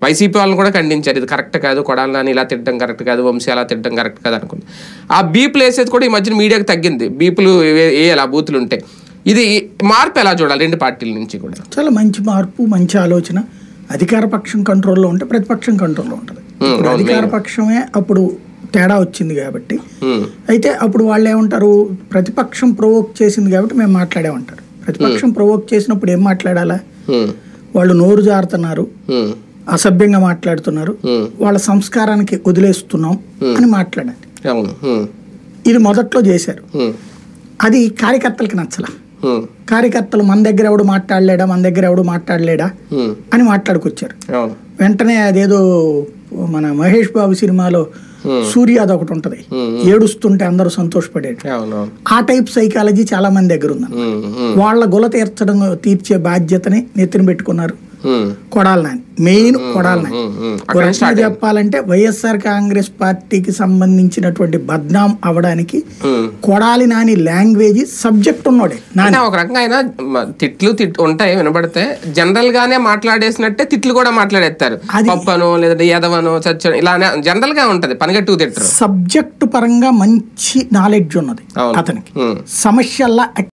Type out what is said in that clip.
YCP వాళ్ళని కూడా ఖండించారు, ఇది కరెక్ట్ కాదు, కొడాలి నాని ఇలా తిట్టడం కరెక్ట్ కాదు, వంశీ అలా తిట్టడం కరెక్ట్ కాదు అనుకుంది. ఆ బీపులు వేసేది కూడా ఈ మధ్యన మీడియాకి తగ్గింది, బీపులు వేయాలి ఆ బూతులు ఉంటే. ఇది మార్పు ఎలా చూడాలి రెండు పార్టీల నుంచి కూడా? చాలా మంచి మార్పు, మంచి ఆలోచన. అధికార పక్షం కంట్రోల్లో ఉంటే ప్రతిపక్షం కంట్రోల్లో ఉంటుంది. అధికార పక్షమే అప్పుడు తేడా వచ్చింది కాబట్టి, అయితే అప్పుడు వాళ్ళు ఏమంటారు, ప్రతిపక్షం ప్రొవోక్ చేసింది కాబట్టి మేము మాట్లాడేమంటారు. ప్రతిపక్షం ప్రొవోక్ చేసినప్పుడు ఏం మాట్లాడాలా? వాళ్ళు నోరు జారుతున్నారు, అసభ్యంగా మాట్లాడుతున్నారు, వాళ్ళ సంస్కారానికి వదిలేస్తున్నాం అని మాట్లాడాలి. ఇది మొదట్లో చేశారు. అది కార్యకర్తలకి నచ్చలా. కార్యకర్తలు మన దగ్గర ఎవడు మాట్లాడలేడా అని మాట్లాడుకొచ్చారు. వెంటనే అదేదో మన మహేష్ బాబు సినిమాలో సూర్య అదొకటి ఉంటది, ఏడుస్తుంటే అందరూ సంతోషపడేది. ఆ టైప్ సైకాలజీ చాలా మంది దగ్గర ఉంది. వాళ్ళ గుల తీర్చే బాధ్యతని నెత్తిన పెట్టుకున్నారు కొడాలి నాని. మెయిన్ కొడాలి నాని చెప్పాలంటే వైఎస్ఆర్ కాంగ్రెస్ పార్టీకి సంబంధించినటువంటి బద్నాం అవడానికి కొడాలి నాని లాంగ్వేజ్ సబ్జెక్ట్ ఉన్నాడే. ఒక రకంగా ఆయన తిట్లు ఉంటాయి వినబడితే, జనరల్ గానే మాట్లాడేసినట్టే తిట్లు కూడా మాట్లాడేస్తారు. పప్పను లేదా యదవను చచ్చను ఇలా జనరల్ గా ఉంటది, పనిగట్టుకు తిట్టరు. సబ్జెక్ట్ పరంగా మంచి నాలెడ్జ్ ఉన్నది అతనికి. సమస్యల్లా